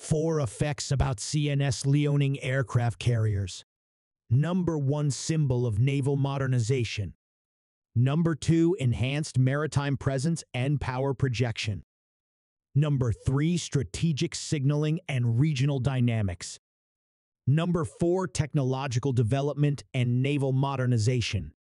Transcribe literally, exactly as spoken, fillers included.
Four effects about C N S Liaoning aircraft carriers. Number one, symbol of naval modernization. Number two, enhanced maritime presence and power projection. Number three, strategic signaling and regional dynamics. Number four, technological development and naval modernization.